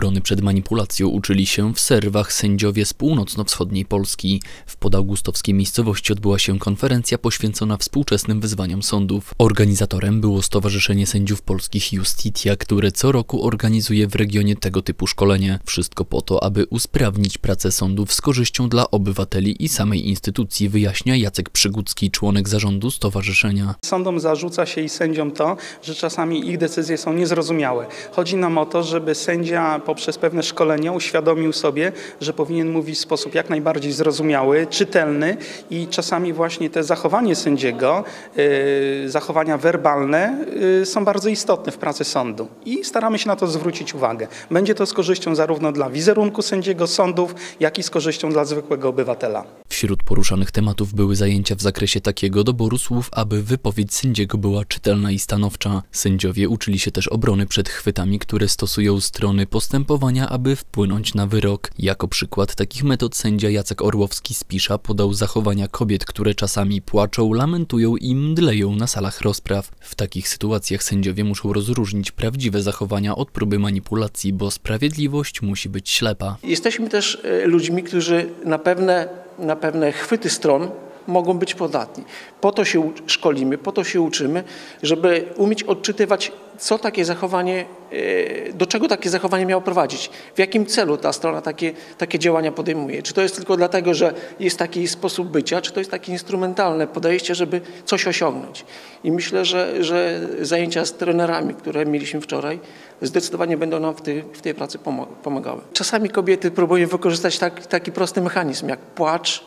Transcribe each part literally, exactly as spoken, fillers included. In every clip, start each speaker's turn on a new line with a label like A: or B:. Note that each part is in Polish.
A: Obrony przed manipulacją uczyli się w Serwach sędziowie z północno-wschodniej Polski. W podaugustowskiej miejscowości odbyła się konferencja poświęcona współczesnym wyzwaniom sądów. Organizatorem było Stowarzyszenie Sędziów Polskich Iustitia, które co roku organizuje w regionie tego typu szkolenie. Wszystko po to, aby usprawnić pracę sądów z korzyścią dla obywateli i samej instytucji, wyjaśnia Jacek Przygódzki, członek zarządu stowarzyszenia.
B: Sądom zarzuca się i sędziom to, że czasami ich decyzje są niezrozumiałe. Chodzi nam o to, żeby sędzia poprzez pewne szkolenie uświadomił sobie, że powinien mówić w sposób jak najbardziej zrozumiały, czytelny i czasami właśnie te zachowanie sędziego, yy, zachowania werbalne yy, są bardzo istotne w pracy sądu i staramy się na to zwrócić uwagę. Będzie to z korzyścią zarówno dla wizerunku sędziego sądów, jak i z korzyścią dla zwykłego obywatela.
A: Wśród poruszanych tematów były zajęcia w zakresie takiego doboru słów, aby wypowiedź sędziego była czytelna i stanowcza. Sędziowie uczyli się też obrony przed chwytami, które stosują strony postępowania, aby wpłynąć na wyrok. Jako przykład takich metod sędzia Jacek Orłowski z Pisza podał zachowania kobiet, które czasami płaczą, lamentują i mdleją na salach rozpraw. W takich sytuacjach sędziowie muszą rozróżnić prawdziwe zachowania od próby manipulacji, bo sprawiedliwość musi być ślepa.
C: Jesteśmy też ludźmi, którzy na pewne, na pewne chwyty stron mogą być podatni. Po to się szkolimy, po to się uczymy, żeby umieć odczytywać, co takie zachowanie, do czego takie zachowanie miało prowadzić, w jakim celu ta strona takie, takie działania podejmuje. Czy to jest tylko dlatego, że jest taki sposób bycia, czy to jest takie instrumentalne podejście, żeby coś osiągnąć. I myślę, że, że zajęcia z trenerami, które mieliśmy wczoraj, zdecydowanie będą nam w tej, w tej pracy pomagały. Czasami kobiety próbują wykorzystać tak, taki prosty mechanizm jak płacz,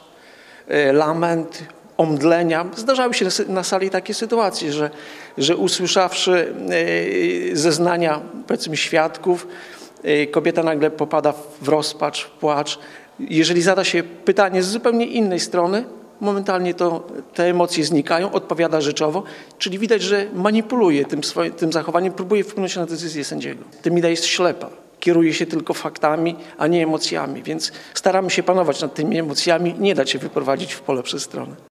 C: lament, omdlenia. Zdarzały się na sali takie sytuacje, że, że usłyszawszy zeznania, powiedzmy, świadków, kobieta nagle popada w rozpacz, w płacz. Jeżeli zada się pytanie z zupełnie innej strony, momentalnie to te emocje znikają, odpowiada rzeczowo, czyli widać, że manipuluje tym, swoim, tym zachowaniem, próbuje wpłynąć na decyzję sędziego. Temida jest ślepa. Kieruje się tylko faktami, a nie emocjami, więc staramy się panować nad tymi emocjami, nie dać się wyprowadzić w pole przez stronę.